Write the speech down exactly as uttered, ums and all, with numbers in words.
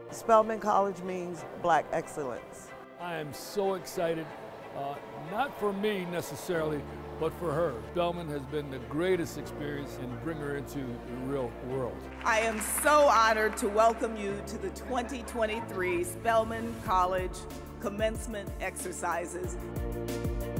Spelman College means Black excellence. I am so excited, uh, not for me necessarily, but for her. Spelman has been the greatest experience and bring her into the real world. I am so honored to welcome you to the twenty twenty-three Spelman College Commencement Exercises.